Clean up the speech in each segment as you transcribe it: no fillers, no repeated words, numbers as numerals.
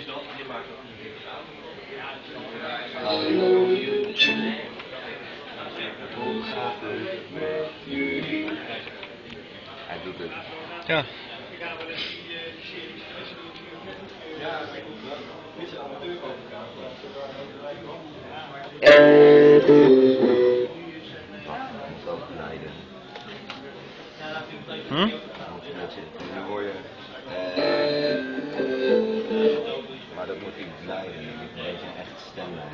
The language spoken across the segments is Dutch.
Hallo YouTube. Hoe gaat het met jullie? Hij doet het. Ja. Nu hoor je. Maar dat moet hij blijven. Een beetje een echte stem bij.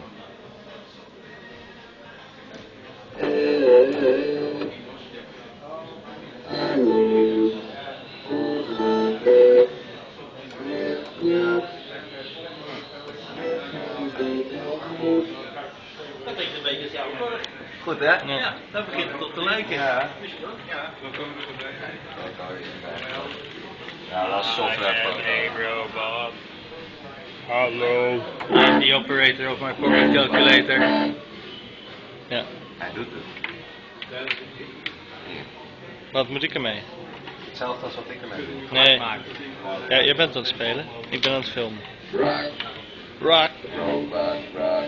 Dat klinkt een beetje als jouw vork. Goed hè? Ja, dat begint het op te lijken. Ja. Ja. Ja, dat is software. Hey robot. Hallo. I'm the operator of my pocket calculator. Ja. Hij doet het. Hier. Wat moet ik ermee? Hetzelfde als wat ik ermee doe. Nee. Ja, jij bent aan het spelen. Ik ben aan het filmen. Rock. Robot, rock.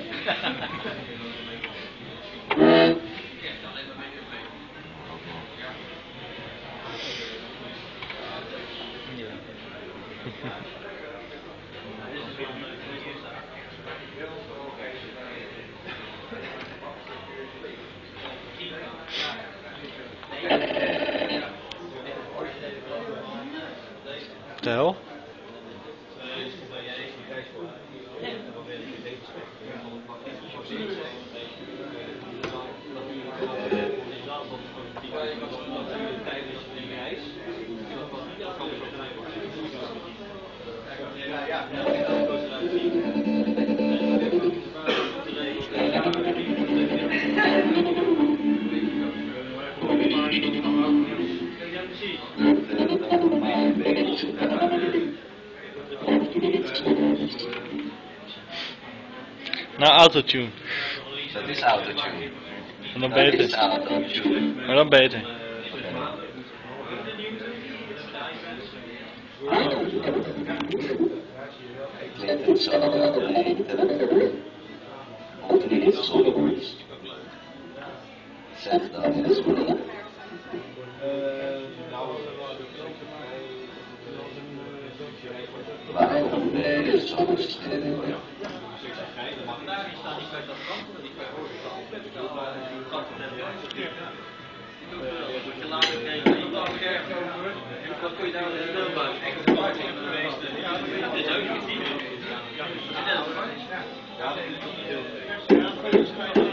Vertel. Nou, autotune. Dat is autotune. En dan Dat is beter. autotune. Maar dan beter. Klinkt het zo beter? Of niet soms? Zeg dan eens maar. Waarom ben je zo stil? Dan kun je daar wel een deel bij. Dit is ook niet. Ja, dat is